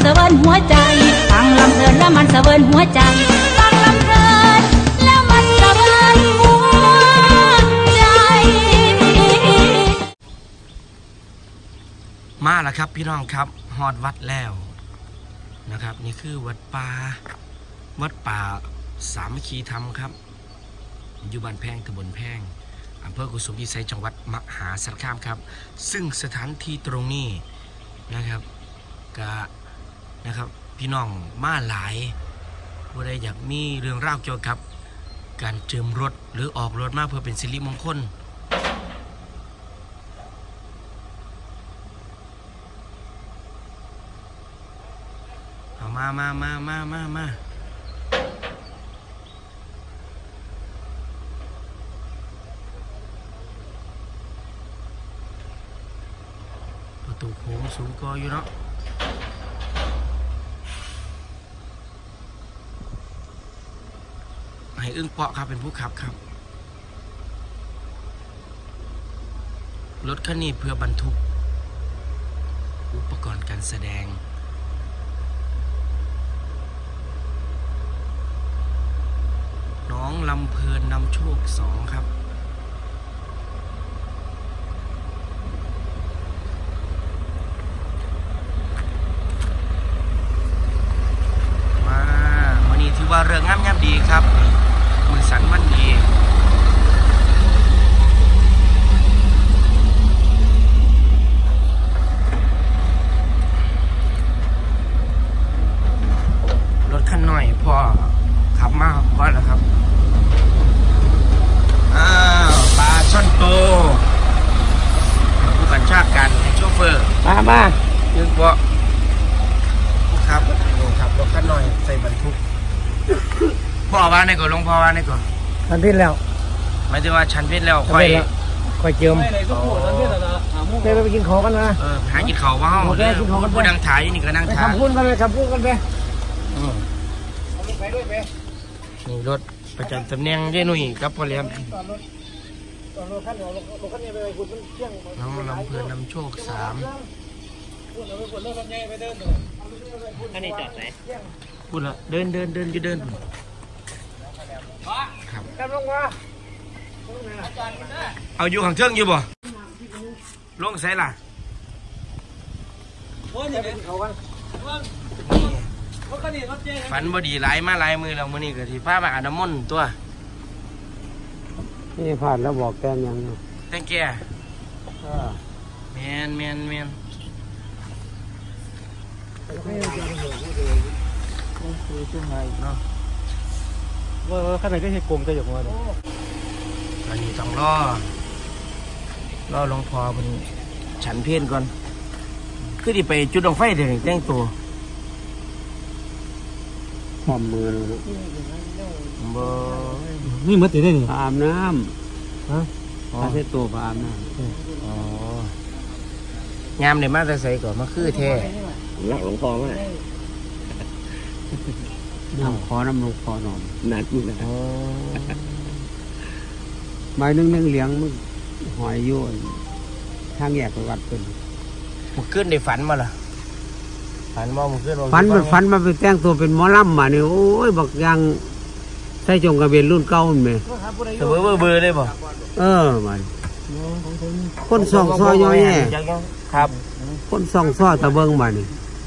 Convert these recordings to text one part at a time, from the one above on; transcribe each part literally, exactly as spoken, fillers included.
เสวินหัวใจฟังลำเพลินแล้วมันเสวินหัวใจฟังลำเพลินแล้วมันเสวินหัวใจมาแล้วครับพี่น้องครับฮอดวัดแล้วนะครับนี่คือวัดป่าวัดป่าสามัคคีธรรมครับอยู่บ้านแพงตำบลแพงอำเภอกุสุมพิสัยจังหวัดมหาสารคามครับซึ่งสถานที่ตรงนี้นะครับกะนะครับพี่น้องมาหลายว่าได้อยากมีเรื่องราวเกี่ยวกับการเจิมรถหรือออกรถมาเพื่อเป็นสิริมงคลเอามามามามามามาประตูโค้งสูงก็อยู่เนาะให้อึ้งเปาะครับเป็นผู้ขับครับรถคันนี้เพื่อบรรทุกอุปกรณ์การแสดงน้องลำเพลินนำโชคสองครับมาวันนี้ถือว่าเรื่องงามยามดีครับมือสันวันดีรถคันหน่อยพอขับมาพอแล้วครับอ้าวปลาช่อนโตผู้บัญชาการโชเฟอร์มามายืนเบาะผู้ขับลงขับรถคันหน่อยใส่บรรทุกพ่อว่าในก่อนลงพ่อว่าในก่อนชันพิษแล้วหมายถึงว่าชันพิษแล้วค่อยค่อยเจิมเดี๋ยวไปกินของกันนะเออหากินของว่าห้องผู้ดังถ่ายนี่ก็นั่งถ่ายคำพูดกันเลยคำพูดกันไปนี่รถประจำตำแหน่งเจนุ่ยกับพ่อเลี้ยงน้องลำเพลินนำโชคสามอันนี้จอดไหนพูดละเดินเดินเดินจะเดินครับเอาอยู่ข้างเทิงอยู่บ่ลงใส่ล่ะฝันบดีหลายมาหลายมือเราเมื่อนี้ก็ที่พามาอาบน้ำมนต์ตัวนี่ผ่านแล้วบอกแกนยังแต่งแก่แมนแมนแมนเนาะว่าข้างในก็เห็นกลมจะอยู่มั้งตอนนี้ต้องรอรอหลวงพ่อเป็นฉันเพลก่อนคือที่ไปจุดดวงไฟเดี๋ยวนี้แต่งตัวความมือเลยบ่นี่มัดติดได้นี่อาบน้ำฮะอาเทตัวอาบน้ำอ๋องามเลยมาแต่ใส่ก่อนมาคือแท้รักหลวงพ่อไหมน้ำคอน้ำลงคอหนอมหนักอยู่นะใบนึ่งนึ่งเลี้ยงมึงหอยโยนทางแยกไปวัดเป็นมันขึ้นในฝันมาล่ะฝันว่ามันขึ้นฝันมันฝันมาไปแต่งตัวเป็นหมอลำมาเนี่ยโอ้ยบักยังใส่จงกระเบนรุ่นเก่าไหมเสมอเบอร์เบอร์ได้ป่ะเออมันคนส่องซ้อย่อยแย่ครับคนส่องซ้อตะเบิงมานี่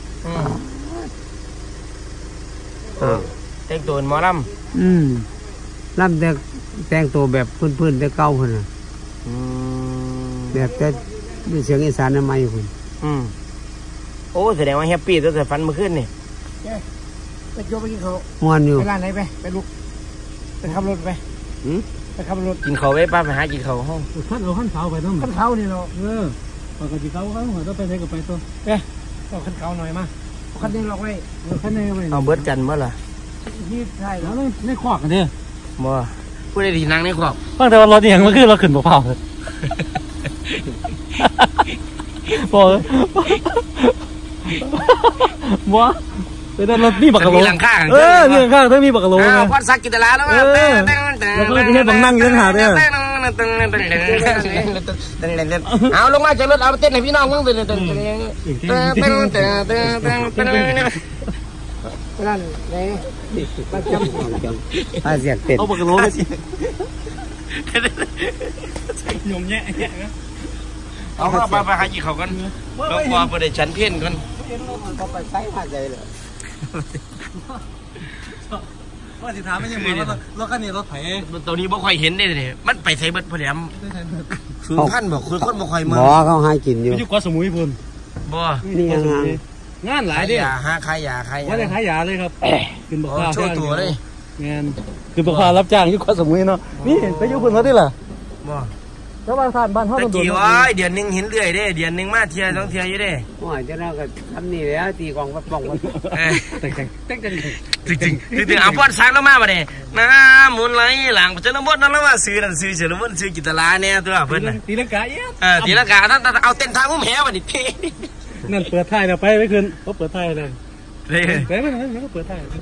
แต่งตัวหมอลำอืมลำแต่แต่งตัวแบบพื้นๆแต่เก่าคนน่ะแบบแต่เสียงอีสานทำไมคุณอืมโอ้แสดงว่าแฮปปี้ตั้งแต่ฝันเมื่อคืนนี่ไปโยไปกินเขามวนอยู่ไปร้านไหนไปไปลุกไปขับรถไปไปขับรถกินเขาไว้ป้าไปหากินเขาห้องขั้นเอาขั้นเขาไปต้องขั้นเขานี่เราเออปกติเขาเขาหัวต้องไปไหนก็ไปตัวเอ๊ะเอาขั้นเขาหน่อยมาขั้นนี้เราไว้ขั้นนี้ไว้เอาเบิร์ดกันเมื่อไหร่นี่ใช่แล้วไม่ขวากกันดิบ่พูดได้ทีนั่งในขวากตั้งแต่วันรถอย่างเมื่อคืนเราขึ้นบ่เผาเลยบ่บ่แต่ด้านรถมีบักกะโหลมีหลังข้างเออมีหลังข้างถ้ามีบักกะโหลนะวัดสักกิตลาแล้วเออแล้วก็ที่ให้บังนั่งยืนหาเนี่ยเอาลงมาจากรถเอาเต้นให้พี่น้องมึงเต้นเต้นเต้นเต้นเต้นเต้นเต้นเต้นเต้นนั่นนี่มาจำจำอาเสียเต้นเอาปากกระโหลกสิยมแย่แย่เอาไปไปหาจีเขากันเราพอไปได้ชั้นเพี้ยนกันก็ไปใช้หาใจเลยว่าสิถามไม่ยังเหมือนว่ารถคันนี้รถไถตัวนี้บ่ค่อยเห็นได้เลยมันไปใส่เบิดพอดีคือท่านบอกคือคนบ่ค่อยเมืองบ่เขาให้กินอยู่อยู่กว่าสมุยพุ่นบ่นี่งานงานหลายดิยาหาขายยาขายยาว่าจะขายยาเลยครับขึ้นบ่ค่าช่วยตัวเลยงานขึ้นบ่ค่ารับจ้างอยู่กว่าสมุยเนาะนี่ไปอยู่พุ่นเขาดิล่ะบ่ชาวบ้านท่านบ้านเฮามันโดนกี่ว้เดือนนึงเห็นเรื่อยเด้เดือนนึงมาเที่ยวต้องเที่ยวอยู่เด้โอ้ยเจ้าเราก็ทำนี่แล้วตีกองวัดป้องวัดเออแต่งแต่งแต่งจริงจริงจริงเอาพอดซักแล้วมาบ่เนี่ยน้ำมุนไหลหลังจะน้ำมดนั่นแล้วว่าซื้อนั่นซื้อเฉลิมซื้อกิตลาเนี่ยตัวเพิ่นน่ะตีลังกาเอ๊ะเออตีลังกาท่านเอาเต้นทางมุมแหวนี่เท่นั่นเปิดท้ายแล้วไปไม่คืนเขาเปิดท้ายเลยไปไม่ไม่ไม่เปิดท้าย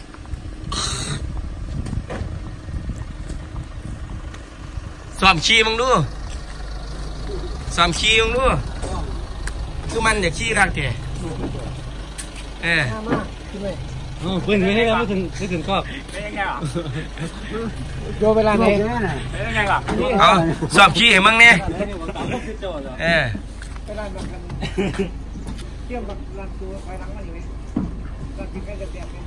ซ้อมขี้มึงดูซ้อมขี้มึงดูคือมันอยากขี้รักแกเออเพื่อนไม่ให้เราไม่ถึงไม่ถึงก็โยเวลาไหนเอาซ้อมขี้ให้มึงเนี่ยเออเกี่ยวกับรันตัวไปหลังมันอยู่ไหมรันกินกันจะเปลี่ยน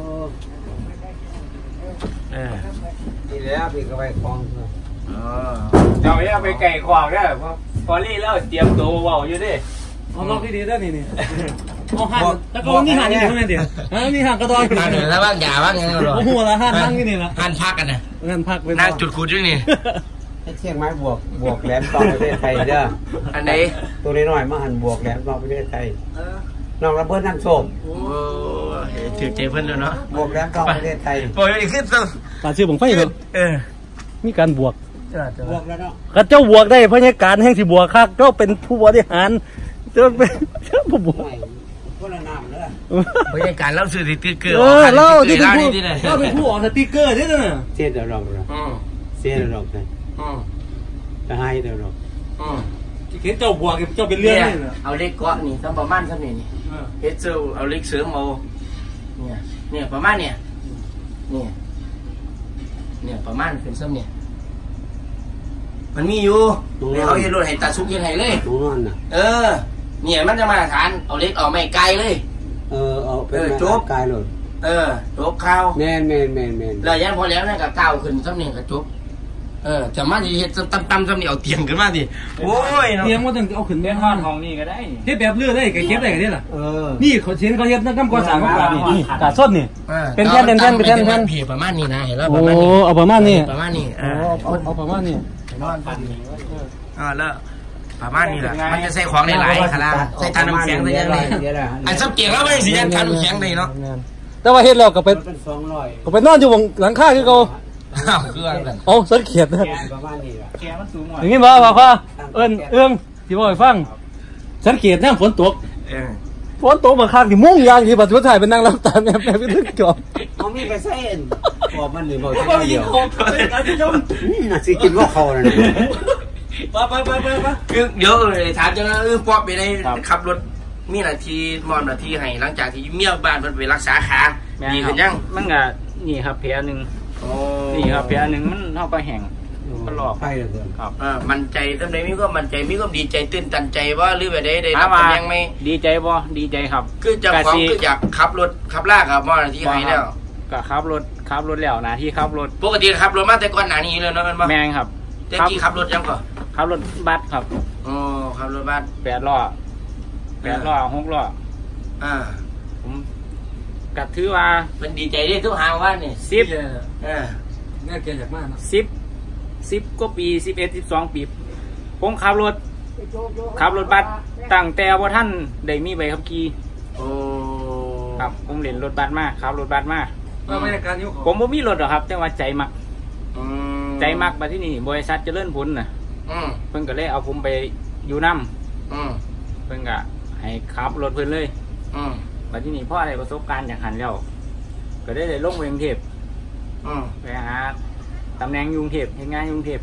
เออนี่แหละพี่ก็ไปคลองเจ้าอย่าไปไก่ขวางได้เพราะพอลี่แล้วเตรียมตัวเบาอยู่ดิเอาล็อกที่ดีได้นี่นี่เอาหันแล้วก็มีหันอยู่ตรงนั้นเดี๋ยวมีหันกระดอยหันแล้วบ้างอย่าบ้างยังหรอโอ้โหละหันนั่งที่นี่ละหันพักกันนะหันพักเป็นนั่งจุดคูดอยู่นี่เชียงไม้บวกบวกแหลมตองประเทศไทยเด้ออันไหนตัวน้อยๆมาหันบวกแหลมตองประเทศไทยน้องระเบิดน้ำโชมโอ้ถือใจเพิ่นเลยเนาะบวกแหลมตองประเทศไทยโอ้ยขึ้นตัวตาชื่อผมไฟเลยเออมีการบวกบวกแล้วเนาะข้าเจ้าบวกได้เพราะเนี่ยการแห่งที่บวกข้าเจ้าเป็นผู้บริหารเจ้าเป็นเจ้าผู้บวกคนละน้ำเลยเพราะเนี่ยการเล่าสื่อสติ๊กเกอร์เออเล่าที่เป็นผู้เล่าเป็นผู้ออกสติ๊กเกอร์นี่นะเสียเดี๋ยวรอกเลยเสียเดี๋ยวรอกเลยจะให้เดี๋ยวรอกที่เห็นเจ้าบวกเจ้าเป็นเรื่องนี่เอาเล็กเกาะนี่ต้องประมาณสักนี่นี่เฮดเซลเอาเล็กเสริมเอาเนี่ยเนี่ยประมาณเนี่ยเนี่ยเนี่ยประมาณเป็นซ้ำเนี่ยมันมีอยู่เขาเห็นรถให้ตาซุกยังไงเลยเออเนี่ยมันจะมาฐานเอาเล็กออกไม่ไกลเลยเออเอาเป็นโจ๊กไกลเลยเออโจ๊กข้าวแมนแมนแมนแมนแล้วยังพอแล้วนะกับก้าวขึ้นซ้ำเนี่ยกับโจ๊กเออจะมาดีเห็ดตั้มตั้มซ้ำเนี่ยเอาเตียงขึ้นมาดิโอ้ยเตียงมันต้องเอาขึ้นเป็นห้องของนี่ก็ได้เฮ็ดแบบเลื่อนได้กับเก็บได้กันนี่ล่ะเออนี่เขาเห็นเขาเฮ็ดน้ำกว่าสามกว่านี่นี่กาส้นนี่เป็นแท่นเป็นแท่นเป็นแท่นเป็นแท่นผีประมาณนี้นะเห็นแล้วประมาณนี้โอ้เอาประมาณนี้ประมาณนี้เอาเอาประมาณนี้นอนพันอ่าแล้วประมาณนี้แหละมันจะใส่ของหลายๆขนาดใส่ทานน้ำแข็งได้ยังไงอันสับเกียงแล้วไม่สิยันทานน้ำแข็งได้เนาะแต่ว่าเฮ็ดแล้วก็เป็นก็เป็นนอนอยู่บนหลังคาคือเขาเอาสังเกตนะประมาณนี้ล่ะแกมันสูงกว่าอย่างนี้บ่พ่อพ่อเอิ้นเอื้องที่บ่ให้ฟังสังเกตน้ำฝนตกฝนตกมาข้างที่มุ่งยางที่บัดสุดท้ายเป็นนั่งรับตาแม่แม่ไปถึงจอบเอามีไปเส้นบอกมันหรือบอกเดียวน่าสิกินว่าคอเลยไปไปไปไปไปคือเดี๋ยวเลยถามจังนะเออปอบไปในขับรถมีนาทีมอนนาทีให้หลังจากที่เมียบ้านมันไปรักษาขาดีขึ้นยังมันก็นี่ครับแผลหนึ่งนี่ครับแผลหนึ่งมันเข้าไปแห้งมันหลอกไปเลยครับอ่ามันใจทำไมมีก็มันใจมีก็ดีใจตื่นตันใจว่าหรือแบบใดใดรับยังไม่ดีใจบ่ดีใจครับคือจะของคืออยากขับรถขับลากครับมอนาทีให้แล้วก็ขับรถขับรถแล้วนาที่ขับรถปกติขับรถมาแต่ก่อนหน้านี้เลยเนาะมันบ่แมงครับแต่ที่ขับรถยังก่อนขับรถบัสครับอ๋อขับรถบัสแปดล้อแปดล้อหกล้ออ่าผมกัดถือว่าเป็นดีใจได้ทุกหางว่านี่สิบเออแน่เกลียดมากสิบสิบก็ปีสิบเอ็ดสิบสองปีผมขับรถขับรถบัสตั้งแต่ว่าท่านได้มีใบขับขี่โอ้ครับผมเล่นรถบัสมาขับรถบัสมาบรรยากาศผมไม่มีรถหรอกครับแต่ว่าใจมักใจมักมาที่นี่บริษัทเจริญผลน่ะเพิ่งก็เลยเอาผมไปอยู่น้ำเพิ่งก็ให้ขับรถเพิ่นเลยมาที่นี่เพราะอะไรประสบการณ์จากหันแล้วก็ได้เลยลงไปกรุงเทพไปหาตำแหน่งกรุงเทพเห็นงานกรุงเทพ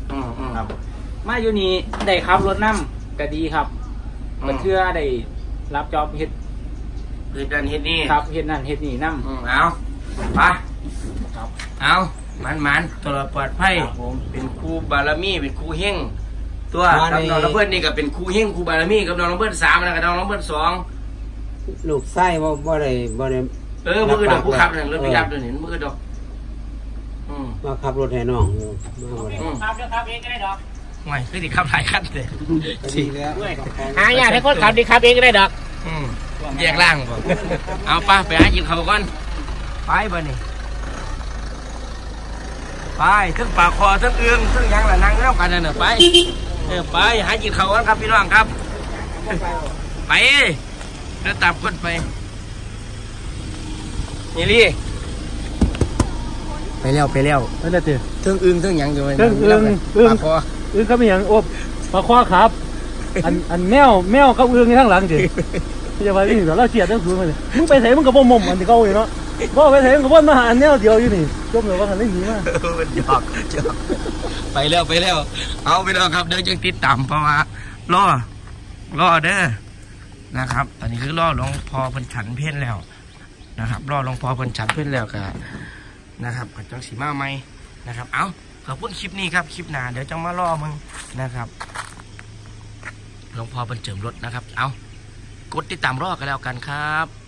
อืมอืมครับ มาอยู่นี่ได้ขับรถน้ำก็ดีครับก็เชื่อได้รับจอบเฮ็ดเฮ็ดนั่นเฮ็ดนี่ครับเฮ็ดนั่นเฮ็ดนี่น้ำอืมเอาไปครับเอามันมันตลอดปลอดภัยครับผมเป็นครูบารมีเป็นครูเฮงตัวว่ากับในน้องระเบิดนี่ก็เป็นครูเฮงครูบารมีกับน้องระเบิดสามแล้วกับน้องระเบิดสองลูกไส้บ่บ่ได้บ่ได้เออมือดอกผู้ขับนั่นรถพิยับตัวนี้มือดอกอืมมาขับรถให้น้องอยู่มาบ่ได้ครับเดี๋ยวครับเองก็ได้ดอกไม่คือติขับหลายคันเลยดีแล้วหาอย่างให้คนขับดีครับเองก็ได้ดอกอืมแยกล่างบ่เอาป้าไปหาจิบเขาก่อนไปบ่นี่ไปทั้งปากคอทั้งเอื้องทั้งหยังละนั่งเล่ากันนั่นน่ะไปเออไปหาจิบเขาก่อนครับพี่น้องครับ ไปเดินตามคนไปนี่ลี่ไปแล้วไปแล้วนั่นแหละเจ้าทั้งอึ้งทั้งหยังอยู่เทิงอึ่งอึ่งปากคออึ้งเขาไม่อย่างโอบปลาคว้าครับ อันอันแมวแมวกับอึ้งในข้างหลังเจ้จะมาที่เราเฉียดทั้งคืนมาเลยมึงไปไหนมึงกับบ่มมอันที่เขาอยู่เนาะบ่ไปไหนมึงกับบ่มาหาอันแนวเดียวอยู่นี่จมเลยว่าหันได้หนีมาเออมันหยอกหยอกไปแล้วไปแล้ว เอาไปแล้วครับเดี๋ยวจะติดตามเพราะว่ารอรอเด้อนะครับตอนนี้คือรอหลวงพ่อเพิ่นฉันเพี้ยนแล้วนะครับรอหลวงพ่อเพิ่นฉันเพี้ยนแล้วก็นะครับกับจังสีมาไหมนะครับเอาขอบคุณคลิปนี้ครับคลิปหน้าเดี๋ยวจังมารอมึงนะครับหลวงพ่อเพิ่นเจิมรถนะครับเอากดติดตามรอกันแล้วกันครับ